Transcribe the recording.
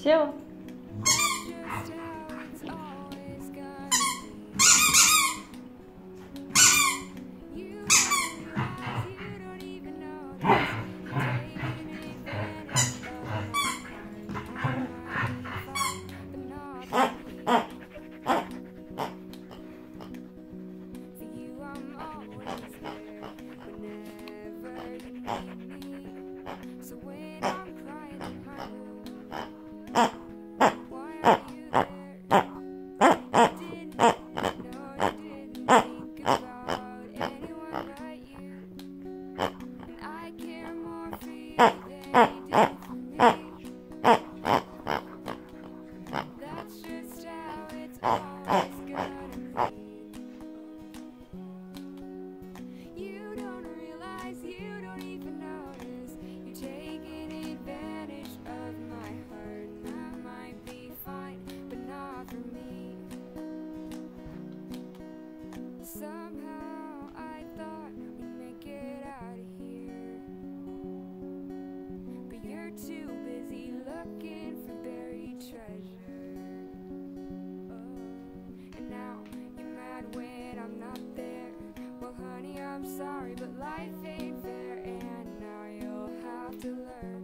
Все. Somehow I thought we'd make it out of here, but you're too busy looking for buried treasure. Oh, and now you're mad when I'm not there. Well, honey, I'm sorry, but life ain't fair, and now you'll have to learn.